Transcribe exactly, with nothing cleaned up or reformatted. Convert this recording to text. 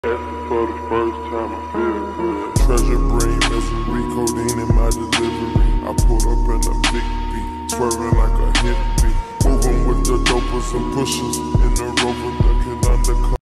For the first time I feel good. Treasure brain, misery, codeine in my delivery. I pulled up in a big beat, swerving like a hippie. Moving with the dopers and pushers in the rover, ducking undercover.